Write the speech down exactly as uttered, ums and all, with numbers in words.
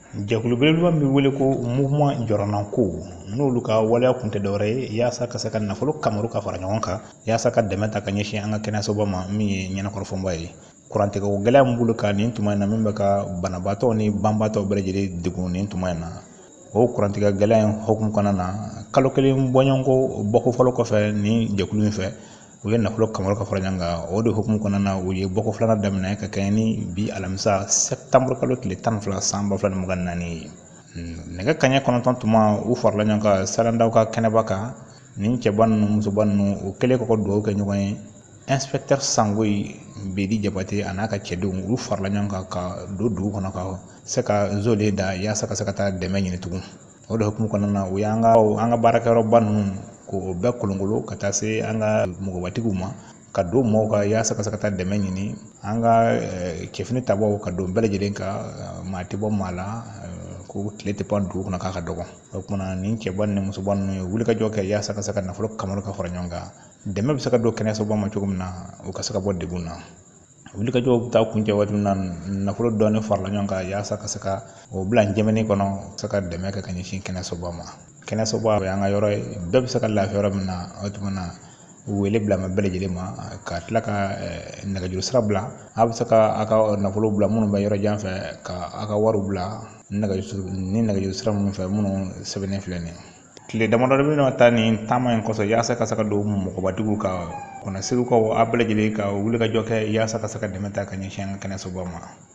Jɛkulu belebeleba min bɛ wele ko mouvement Jɔrɔnanko n'olu ka waleya kun tɛ dɔwɛrɛ ye yaasa ka se ka nafolo kamaru ka fara ɲɔgɔn kan yaasa ka dɛmɛ ta ka ɲɛsin an ka kɛnɛyasoba ma min ye ɲɛnakɔrɔfɔnba ye. Kurantigɛko gɛlɛya min bolo kan nin tuma in na min bɛ ka banabaatɔw ni banbaatɔw bɛɛ lajɛlen degun nin tuma in na. O kurantigɛ gɛlɛya in hokumu kɔnɔna na kalo kelen bɔɲɔgɔnko bɔko fɔlɔ kɔfɛ nin jɛkulu in fɛ u ye nafolo kamaru ka fara ɲɔgɔn kan. O de hokumu kɔnɔna na u ye bɔko filanan daminɛ ka kɛɲɛ ni bi alamisa septembre kalo tile tan ni fila san ba fila ni mugan ni naani ye. Nɛgɛ kaɲɛ kɔnɔntɔn tuma u farala ɲɔgɔn kan sarandaw ka kɛnɛba kan nin cɛba ninnu musoba ninnu u kɛlen kɔ dugawu kɛ ɲɔgɔn ye. Inspecteur Sangoyi Bedi Jabate a n'a ka cɛdenw u farala ɲɔgɔn kan ka don dugu kɔnɔ ka se ka zole da yaasa ka se ka taa dɛmɛ ɲini tugun. O de hukumu kɔnɔna na u y'an ka an ka baarakɛyɔrɔba ninnu k'o bɛɛ kolongolo ka taa se an ka mɔgɔbatigiw ma ka don mɔgɔw ka yaasa ka se ka taa dɛmɛ ɲini an ka cɛfini tabaw ka don bɛɛ lajɛlen ka maa tɛ bɔ maa la ko tile tɛ pan dugu kɔnɔ k'a ka dɔgɔ. O kumana nin cɛba ni musoba ninnu ye wulikajɔ kɛ yaasa ka se ka nafolo kamaru ka fara ɲɔgɔn kan dɛmɛ bɛ se ka don kɛnɛyasoba ma cogo min na u ka se ka bɔ degun na. Wulikajɔw bɛ taa kuncɛ waati min na nafolo dɔɔni farala ɲɔgɔn kan yaasa ka se ka o bila jɛmɛni kɔnɔ se ka dɛmɛ kɛ ka ɲɛsin kɛnɛyasoba ma. Kɛnɛyasoba o y'an ka yɔrɔ ye bɛɛ bɛ se ka lafiya yɔrɔ min na o tuma na wele bila ma bɛɛ lajɛlen ma ka tila ka nɛgɛjuru sira bila a bɛ se ka a ka nafolo bila minnu bɛ yɔrɔ jan fɛ ka a ka wariw bila nɛgɛjuru ni nɛgɛjuru sira minnu fɛ minnu sɛbɛnnen filɛ nin ye. Tile damadɔ bɛ taa nin taama in kɔsɔn yaasa ka se ka don mɔgɔbatigiw ka kɔnɔ segukaw a bɛɛ lajɛlen ka wulikajɔ kɛ yaasa ka se ka dɛmɛ ta ka ɲɛsin an ka kɛnɛyasoba ma.